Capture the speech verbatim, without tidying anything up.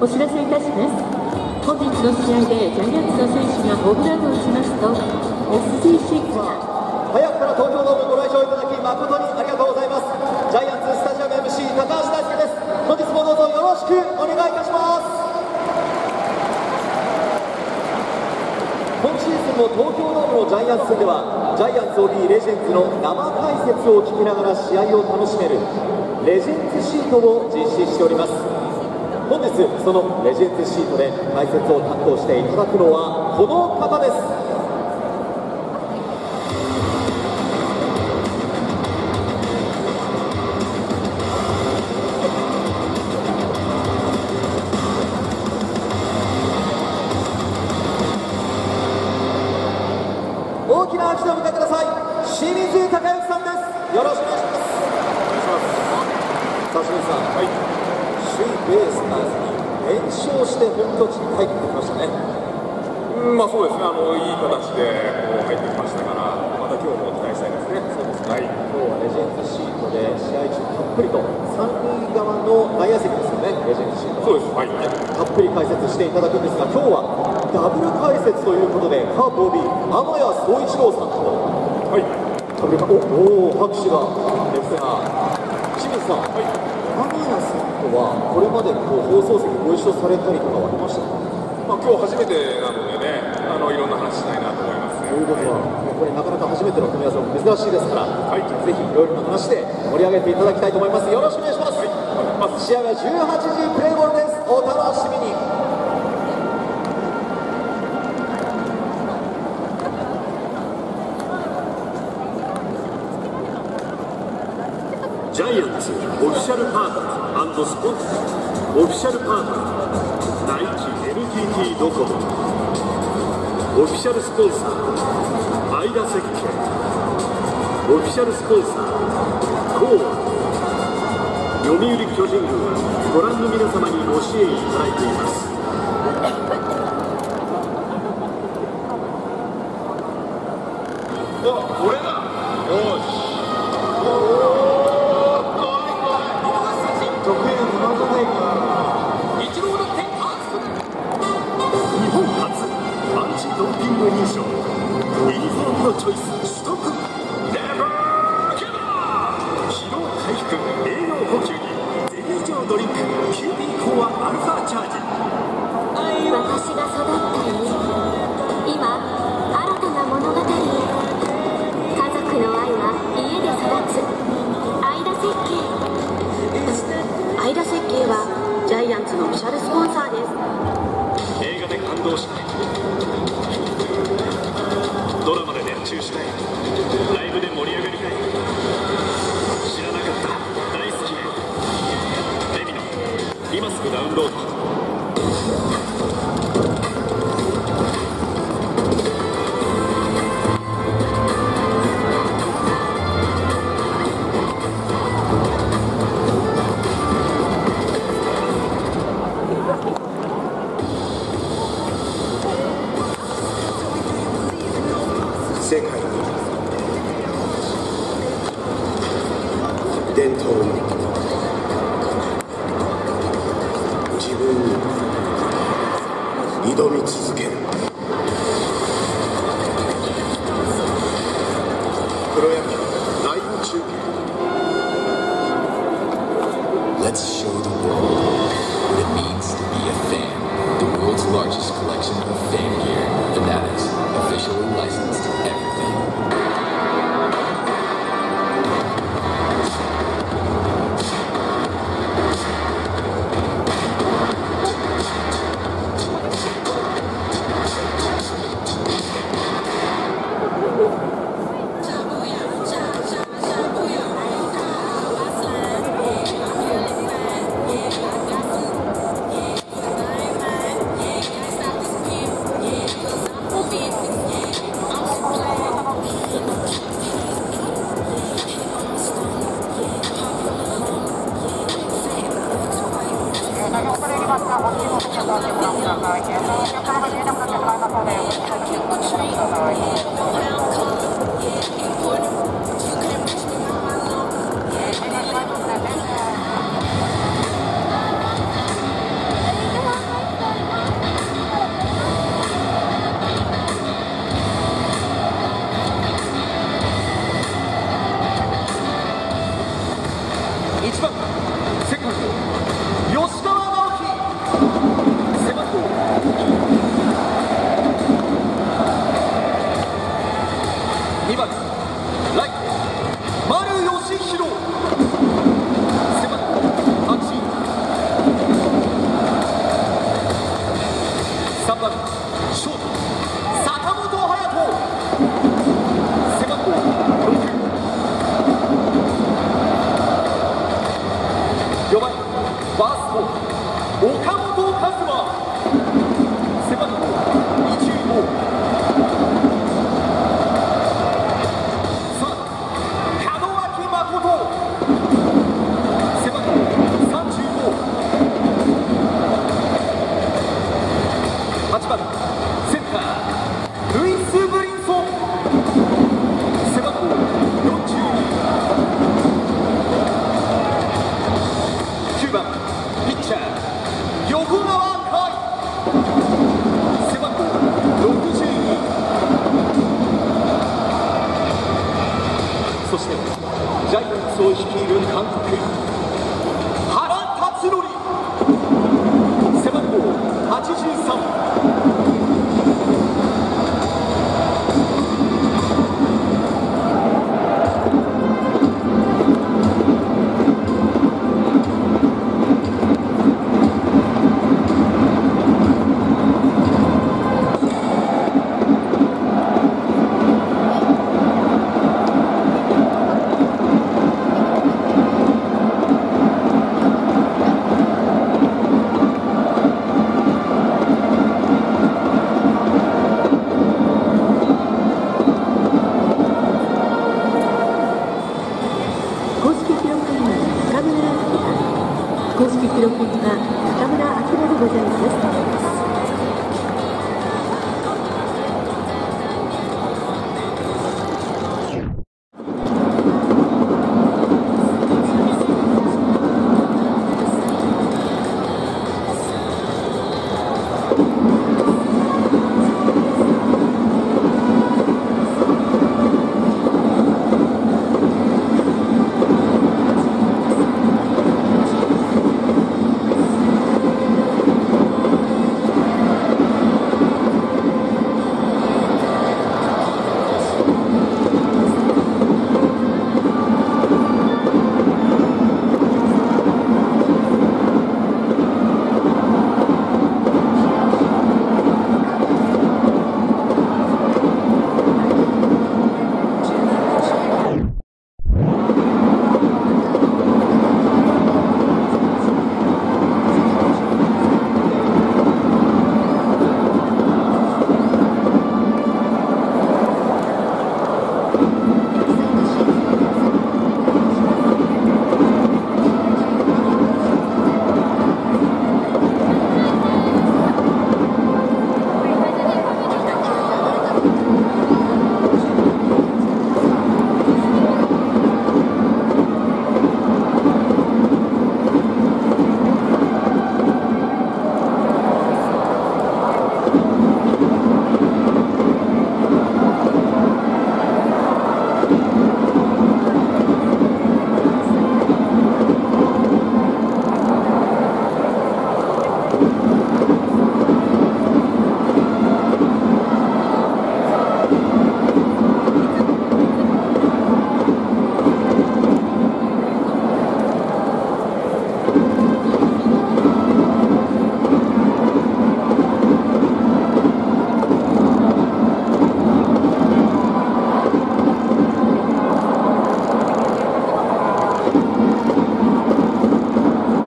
お知らせいたします。本日の試合でジャイアンツの選手がホームランを打ちますと エスジーシックス早くから東京ドームご来場いただき誠にありがとうございます。ジャイアンツスタジアム エムシー 高橋大輔です。本日もどうぞよろしくお願いいたします。今シーズンも東京ドームのジャイアンツ戦ではジャイアンツ オービー レジェンズの生解説を聞きながら試合を楽しめるレジェンズシートを実施しております。本日そのレジェンズシートで解説を担当していただくのはこの方です。大きな拍手をお迎えください。清水孝之さんです。よろしくお願いします。さあ清水さん、はい、首位ベイスターズに連勝して本拠地に帰ってきましたね。 うん、まあそうですね、あのいい形でこう入ってきましたから、また今日も期待したいですね。 そうですね、はい、今日はレジェンズシートで試合中たっぷりと三塁側の内野席ですよね、レジェンズシートは。 そうです、はい、 たっぷり解説していただくんですが、今日はダブル解説ということでカープ オービー 天谷総一郎さんと、 はい、 ダブルおお拍手がですが、清水さん、はい、天谷さんとはこれまでこう放送席ご一緒されたりとかはありましたか？ まあ、今日初めてなのでね、あのいろんな話したいなと思いますね。 ということは、はい、これなかなか初めての組み合わせも珍しいですから、はい、ぜひいろいろな話で盛り上げていただきたいと思います。よろしくお願いします。はい、まず試合はじゅうはちじプレーボールです。お楽しみに。 ジャイアンツオフィシャルパートナー&スポンサー、オフィシャルパートナー第一 エヌティーティー ドコモ、オフィシャルスポンサーアイダ設計、オフィシャルスポンサーコーア、読売巨人軍はご覧の皆様にご支援いただいています。 お、俺だ。よし。 得意の沼じゃないか。 一郎の天発。日本初アンチドーピング認証、ユニフォームのチョイス取得。ネバーギブアップ。疲労回復、栄養補給にゼリー状ドリンク キュービー コアアルファチャージ。 私が育った家、今新たな物語へ。家族の愛は家で育つ。アイダ設計。アイダ設計はジャイアンツのオフィシャルスポンサーです。 映画で感動したい、ドラマで熱中したい、ライブで盛り上がりたい、知らなかった大好きへ。レミノ今すぐダウンロード。 世界に伝統に自分に挑み続ける。プロ野球ライブ中継 Let's show the world what it means to be a fan. The world's largest collection of fan gear. Fanatics, officially licensed everything. 「 岡本和真、背番号にじゅうご、さあ門脇誠、背番号さんじゅうご、はちばんセンタールイス・ブリンソン、背番号よんじゅうに、きゅうばんピッチャー横川海、背番号ろくじゅうに、そしてジャイアンツを率いる監督原辰徳、背番号はちじゅうさん。 公式記録員は中村晃でございます。